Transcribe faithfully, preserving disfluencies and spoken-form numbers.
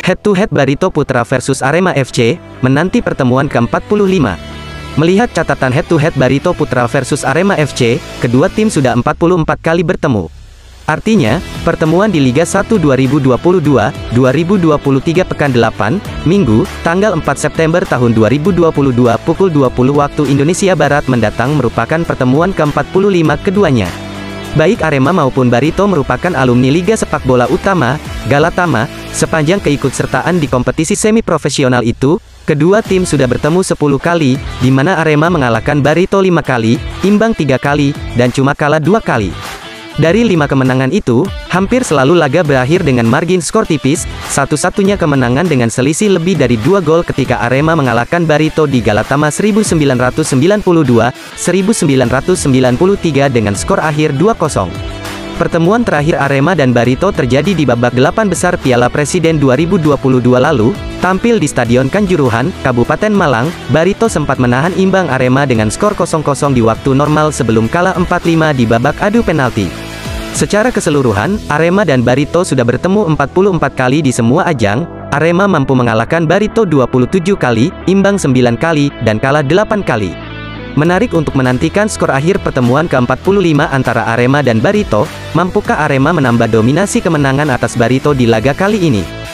Head-to-head Barito Putra versus Arema F C, menanti pertemuan ke empat puluh lima. Melihat catatan head-to-head Barito Putra versus Arema F C, kedua tim sudah empat puluh empat kali bertemu. Artinya, pertemuan di Liga satu dua ribu dua puluh dua dua ribu dua puluh tiga pekan delapan, Minggu, tanggal empat September tahun dua ribu dua puluh dua pukul dua puluh waktu Indonesia Barat mendatang merupakan pertemuan ke empat puluh lima keduanya. Baik Arema maupun Barito merupakan alumni Liga Sepak Bola Utama, Galatama. Sepanjang keikutsertaan di kompetisi semi-profesional itu, kedua tim sudah bertemu sepuluh kali, di mana Arema mengalahkan Barito lima kali, imbang tiga kali, dan cuma kalah dua kali. Dari lima kemenangan itu, hampir selalu laga berakhir dengan margin skor tipis, satu-satunya kemenangan dengan selisih lebih dari dua gol ketika Arema mengalahkan Barito di Galatama seribu sembilan ratus sembilan puluh dua seribu sembilan ratus sembilan puluh tiga dengan skor akhir dua kosong. Pertemuan terakhir Arema dan Barito terjadi di babak delapan besar Piala Presiden dua ribu dua puluh dua lalu, tampil di Stadion Kanjuruhan, Kabupaten Malang. Barito sempat menahan imbang Arema dengan skor kosong kosong di waktu normal sebelum kalah empat lima di babak adu penalti. Secara keseluruhan, Arema dan Barito sudah bertemu empat puluh empat kali di semua ajang. Arema mampu mengalahkan Barito dua puluh tujuh kali, imbang sembilan kali, dan kalah delapan kali. Menarik untuk menantikan skor akhir pertemuan ke empat puluh lima antara Arema dan Barito. Mampukah Arema menambah dominasi kemenangan atas Barito di laga kali ini?